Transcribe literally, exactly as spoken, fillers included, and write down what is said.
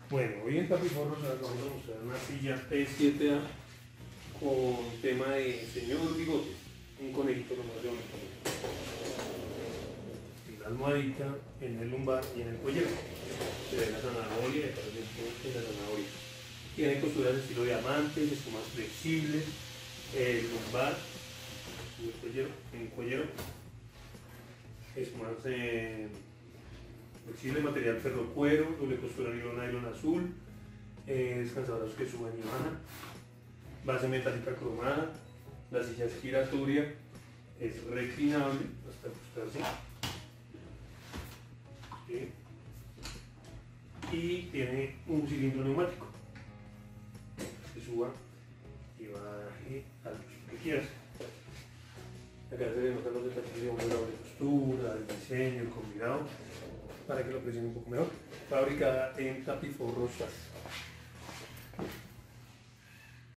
Bueno, hoy en Tapiforros vamos a mostrar una silla T siete A con tema de señor bigote, un conejito nomás de bonito. Y la almohadita en el lumbar y en el cuello. Se ve la zanahoria, de parece que es la zanahoria. Tiene costuras de estilo diamante, es más flexible, el lumbar y el cuello, el cuello es más eh, flexible, material ferro cuero, doble costura nylon, nylon azul, eh, descansadoras que suben y bajan, base metálica cromada, la silla es giratoria, es reclinable hasta acostarse, ¿sí? Y tiene un cilindro neumático que suba y baje al que quieras. Acá se ven los detalles de la doble costura, el diseño, el combinado, para que lo aprecien un poco mejor. Fabricada en Tapiforros.